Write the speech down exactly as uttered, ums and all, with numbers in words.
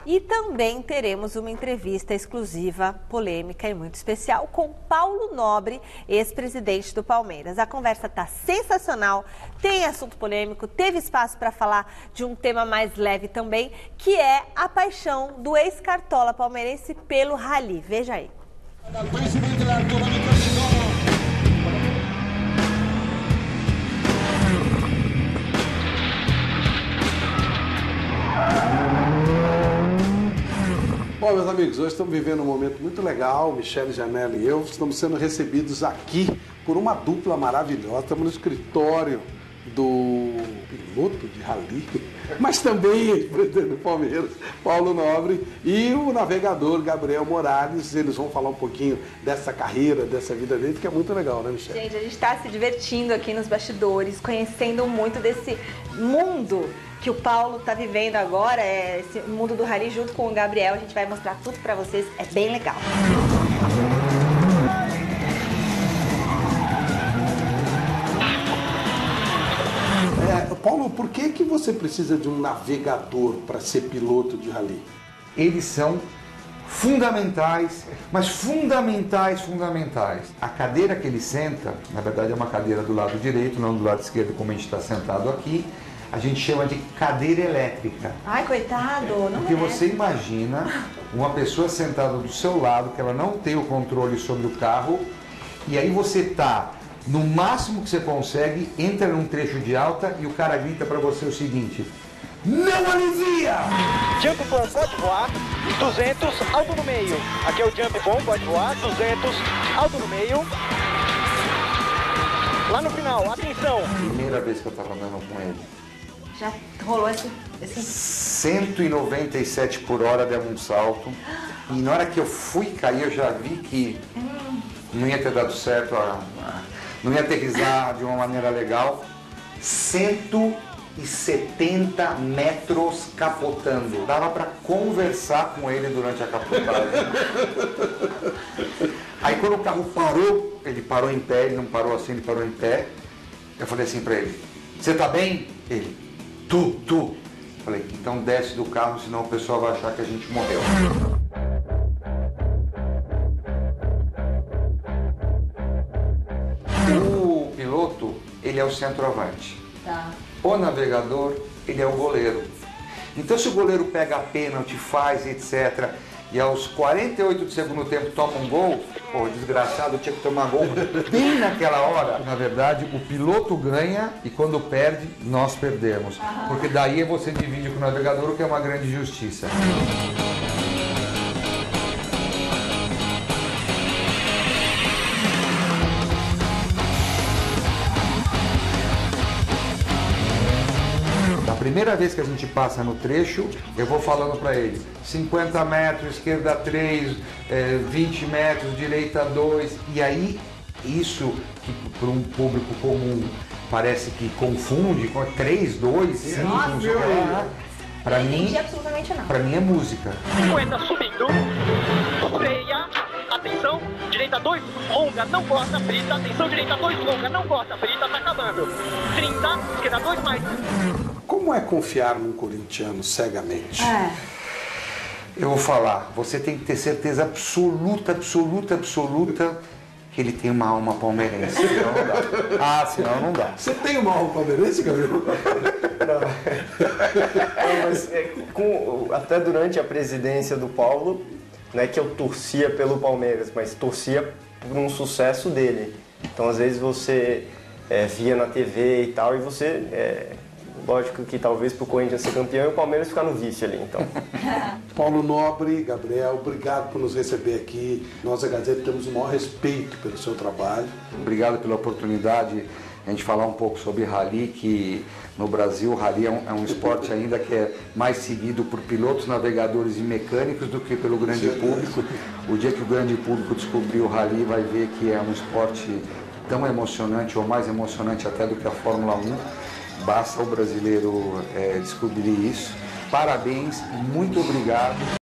E também teremos uma entrevista exclusiva, polêmica e muito especial com Paulo Nobre, ex-presidente do Palmeiras. A conversa está sensacional, tem assunto polêmico, teve espaço para falar de um tema mais leve também, que é a paixão do ex-cartola palmeirense pelo rally. Veja aí. Bom, meus amigos, hoje estamos vivendo um momento muito legal. Michele Janela e eu estamos sendo recebidos aqui por uma dupla maravilhosa. Estamos no escritório do piloto de rally, mas também ex-presidente do Palmeiras, Paulo Nobre, e o navegador Gabriel Morales. Eles vão falar um pouquinho dessa carreira, dessa vida dele, que é muito legal, né, Michele? Gente, a gente está se divertindo aqui nos bastidores, conhecendo muito desse mundo que o Paulo está vivendo agora, é esse mundo do rally junto com o Gabriel. A gente vai mostrar tudo para vocês, é bem legal. É, Paulo, por que que você precisa de um navegador para ser piloto de rally? Eles são fundamentais, mas fundamentais, fundamentais. A cadeira que ele senta, na verdade é uma cadeira do lado direito, não do lado esquerdo como a gente está sentado aqui, a gente chama de cadeira elétrica. Ai, coitado, não Porque é. você imagina uma pessoa sentada do seu lado, que ela não tem o controle sobre o carro, e aí você tá no máximo que você consegue, entra num trecho de alta e o cara grita para você o seguinte: não alivia! Jump bom, pode voar, duzentos, alto no meio. Aqui é o jump bom, pode voar, duzentos, alto no meio. Lá no final, atenção! Primeira vez que eu tava andando com ele. Já rolou esse... esse... cento e noventa e sete por hora deu um salto. E na hora que eu fui cair, eu já vi que não ia ter dado certo, a, a, não ia aterrissar de uma maneira legal. cento e setenta metros capotando. Dava para conversar com ele durante a capotagem. Aí quando o carro parou, ele parou em pé, ele não parou assim, ele parou em pé. Eu falei assim para ele: você tá bem? Ele: tu, tu. Falei: então desce do carro, senão o pessoal vai achar que a gente morreu. O piloto, ele é o centroavante. Tá. O navegador, ele é o goleiro. Então se o goleiro pega a pênalti, faz, etcétera, e aos quarenta e oito do segundo tempo toma um gol, pô, desgraçado, tinha que tomar gol bem naquela hora. Na verdade, o piloto ganha e quando perde, nós perdemos. Porque daí você divide com o navegador, o que é uma grande justiça. A primeira vez que a gente passa no trecho, eu vou falando para ele: cinquenta metros, esquerda três, é, vinte metros, direita dois. E aí, isso que para um público comum parece que confunde com três, dois, cinco, para mim, para mim é música. cinquenta subindo, freia, atenção, direita dois, longa, não corta, frita, atenção, direita dois, longa, não corta, frita, tá acabando. trinta, esquerda dois mais. Como é confiar num corintiano cegamente? É. Eu vou falar, você tem que ter certeza absoluta, absoluta, absoluta que ele tem uma alma palmeirense. Senão não dá. Ah, senão não dá. Você tem uma alma palmeirense, Gabriel? Não. Mas, é, com, até durante a presidência do Paulo, não é que eu torcia pelo Palmeiras, mas torcia por um sucesso dele. Então, às vezes, você é, via na T V e tal, e você... É, lógico que talvez para o Corinthians ser campeão e o Palmeiras ficar no vice ali, então. Paulo Nobre, Gabriel, obrigado por nos receber aqui. Nós, a Gazeta, temos o maior respeito pelo seu trabalho. Obrigado pela oportunidade de a gente falar um pouco sobre rally, que no Brasil o rally é um, é um esporte ainda que é mais seguido por pilotos, navegadores e mecânicos do que pelo grande público. O dia que o grande público descobrir o rally vai ver que é um esporte tão emocionante, ou mais emocionante até do que a Fórmula um. Basta o brasileiro é, descobrir isso. Parabéns e muito obrigado.